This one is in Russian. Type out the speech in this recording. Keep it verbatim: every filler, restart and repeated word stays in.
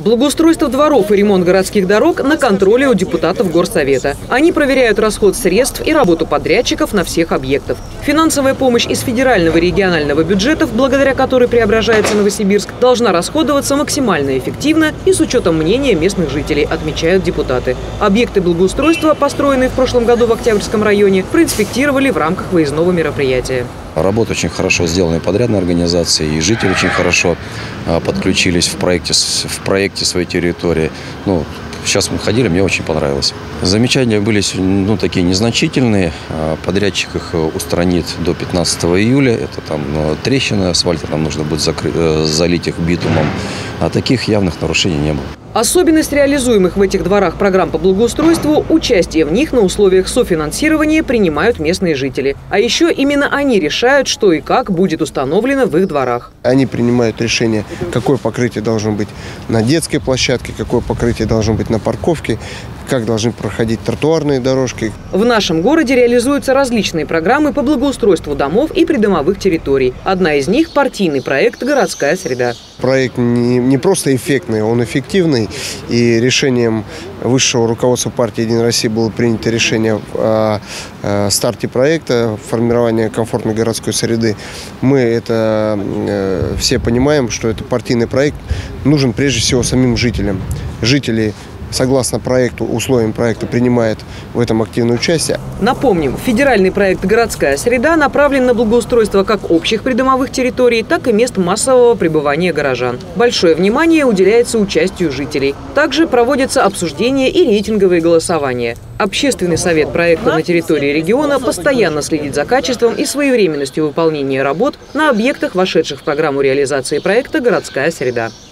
Благоустройство дворов и ремонт городских дорог на контроле у депутатов Горсовета. Они проверяют расход средств и работу подрядчиков на всех объектах. Финансовая помощь из федерального и регионального бюджетов, благодаря которой преображается Новосибирск, должна расходоваться максимально эффективно и с учетом мнения местных жителей, отмечают депутаты. Объекты благоустройства, построенные в прошлом году в Октябрьском районе, проинспектировали в рамках выездного мероприятия. Работа очень хорошо сделана подрядной организацией, и жители очень хорошо подключились в проекте, в проекте своей территории. Ну, сейчас мы ходили, мне очень понравилось. Замечания были ну, такие незначительные. Подрядчик их устранит до пятнадцатого июля. Это там трещины асфальта, там нужно будет закрыть, залить их битумом. А таких явных нарушений не было. Особенность реализуемых в этих дворах программ по благоустройству – участие в них на условиях софинансирования принимают местные жители. А еще именно они решают, что и как будет установлено в их дворах. Они принимают решение, какое покрытие должно быть на детской площадке, какое покрытие должно быть на парковке, как должны проходить тротуарные дорожки. В нашем городе реализуются различные программы по благоустройству домов и придомовых территорий. Одна из них – партийный проект «Городская среда». Проект не, не просто эффектный, он эффективный. И решением высшего руководства партии «Единая Россия» было принято решение о, о старте проекта формирования комфортной городской среды. Мы это э, все понимаем, что это партийный проект нужен прежде всего самим жителям. Жители согласно проекту, условиям проекта, принимает в этом активное участие. Напомним, федеральный проект «Городская среда» направлен на благоустройство как общих придомовых территорий, так и мест массового пребывания горожан. Большое внимание уделяется участию жителей. Также проводятся обсуждения и рейтинговые голосования. Общественный совет проекта на территории региона постоянно следит за качеством и своевременностью выполнения работ на объектах, вошедших в программу реализации проекта «Городская среда».